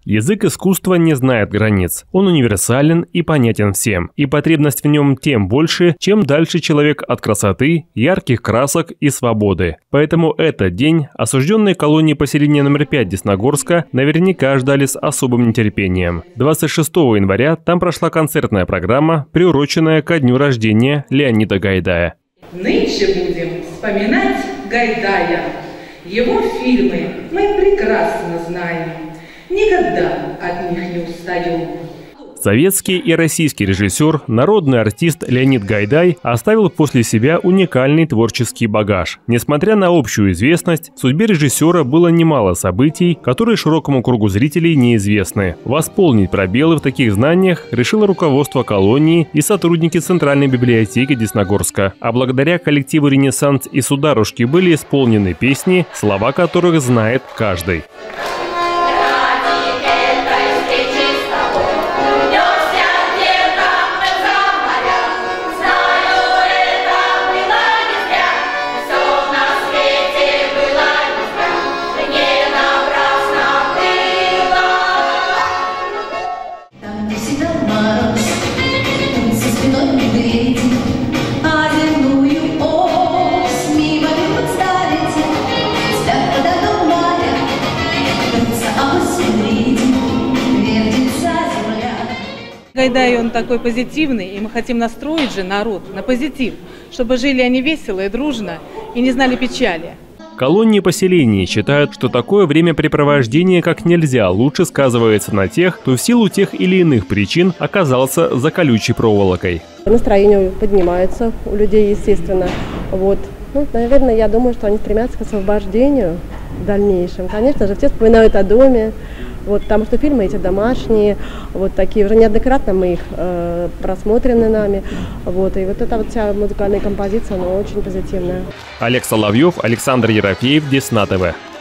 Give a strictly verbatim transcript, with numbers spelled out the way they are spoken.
Язык искусства не знает границ. Он универсален и понятен всем. И потребность в нем тем больше, чем дальше человек от красоты, ярких красок и свободы. Поэтому этот день осужденные колонии поселения номер пять Десногорска наверняка ждали с особым нетерпением. двадцать шестого января там прошла концертная программа, приуроченная ко дню рождения Леонида Гайдая. Нынче будем вспоминать Гайдая. Его фильмы мы прекрасно знаем. Никогда от них не устаем. Советский и российский режиссер, народный артист Леонид Гайдай оставил после себя уникальный творческий багаж. Несмотря на общую известность, в судьбе режиссера было немало событий, которые широкому кругу зрителей неизвестны. Восполнить пробелы в таких знаниях решило руководство колонии и сотрудники Центральной библиотеки Десногорска. А благодаря коллективу «Ренессанс» и «Сударушки» были исполнены песни, слова которых знает каждый. Гайдай, он такой позитивный, и мы хотим настроить же народ на позитив, чтобы жили они весело и дружно, и не знали печали. Колонии поселений считают, что такое времяпрепровождение как нельзя лучше сказывается на тех, кто в силу тех или иных причин оказался за колючей проволокой. Настроение поднимается у людей, естественно. Вот. Ну, наверное, я думаю, что они стремятся к освобождению в дальнейшем. Конечно же, все вспоминают о доме. Вот, потому что фильмы эти домашние, вот такие, уже неоднократно мы их э, просмотрены нами. Вот, и вот эта вот вся музыкальная композиция, она очень позитивная. Олег Соловьев, Александр Ерофеев, Десна ТВ.